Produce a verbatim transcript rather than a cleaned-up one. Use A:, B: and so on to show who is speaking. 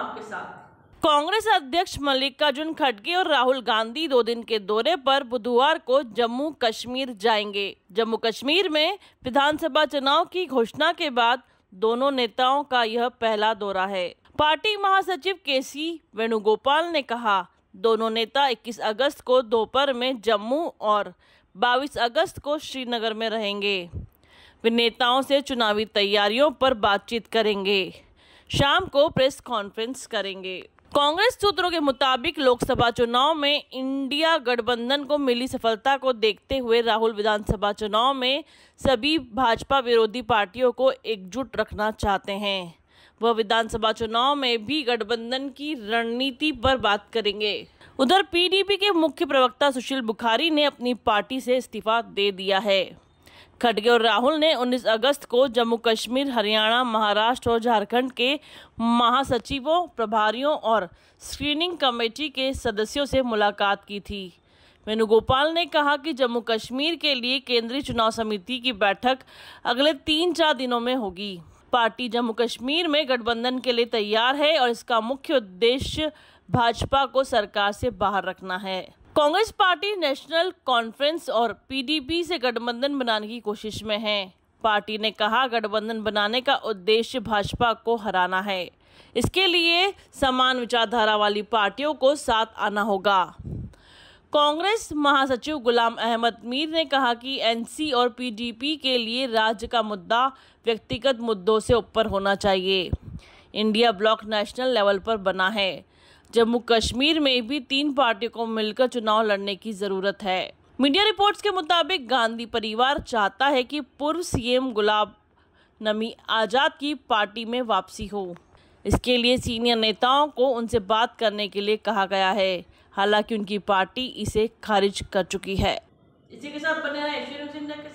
A: आपके साथ।
B: कांग्रेस अध्यक्ष मल्लिकार्जुन खड़गे और राहुल गांधी दो दिन के दौरे पर बुधवार को जम्मू कश्मीर जाएंगे। जम्मू कश्मीर में विधानसभा चुनाव की घोषणा के बाद दोनों नेताओं का यह पहला दौरा है। पार्टी महासचिव के सी वेणुगोपाल ने कहा, दोनों नेता इक्कीस अगस्त को दोपहर में जम्मू और बाईस अगस्त को श्रीनगर में रहेंगे। वे नेताओं से चुनावी तैयारियों पर बातचीत करेंगे। शाम को प्रेस कॉन्फ्रेंस करेंगे। कांग्रेस सूत्रों के मुताबिक लोकसभा चुनाव में इंडिया गठबंधन को मिली सफलता को देखते हुए राहुल विधानसभा चुनाव में सभी भाजपा विरोधी पार्टियों को एकजुट रखना चाहते हैं। वह विधानसभा चुनाव में भी गठबंधन की रणनीति पर बात करेंगे। उधर पीडीपी के मुख्य प्रवक्ता सुशील बुखारी ने अपनी पार्टी से इस्तीफा दे दिया है। खड़गे और राहुल ने उन्नीस अगस्त को जम्मू कश्मीर, हरियाणा, महाराष्ट्र और झारखंड के महासचिवों, प्रभारियों और स्क्रीनिंग कमेटी के सदस्यों से मुलाकात की थी। वेणुगोपाल ने कहा कि जम्मू कश्मीर के लिए केंद्रीय चुनाव समिति की बैठक अगले तीन चार दिनों में होगी। पार्टी जम्मू कश्मीर में गठबंधन के लिए तैयार है और इसका मुख्य उद्देश्य भाजपा को सरकार से बाहर रखना है। कांग्रेस पार्टी नेशनल कॉन्फ्रेंस और पीडीपी से गठबंधन बनाने की कोशिश में है। पार्टी ने कहा, गठबंधन बनाने का उद्देश्य भाजपा को हराना है। इसके लिए समान विचारधारा वाली पार्टियों को साथ आना होगा। कांग्रेस महासचिव गुलाम अहमद मीर ने कहा कि एनसी और पीडीपी के लिए राज्य का मुद्दा व्यक्तिगत मुद्दों से ऊपर होना चाहिए। इंडिया ब्लॉक नेशनल लेवल पर बना है। जम्मू कश्मीर में भी तीन पार्टियों को मिलकर चुनाव लड़ने की जरूरत है। मीडिया रिपोर्ट्स के मुताबिक गांधी परिवार चाहता है कि पूर्व सीएम गुलाम नबी आजाद की पार्टी में वापसी हो। इसके लिए सीनियर नेताओं को उनसे बात करने के लिए कहा गया है। हालांकि उनकी पार्टी इसे खारिज कर चुकी है।
A: इसी के साथ बने रहे एशियन न्यूज़ इंडिया के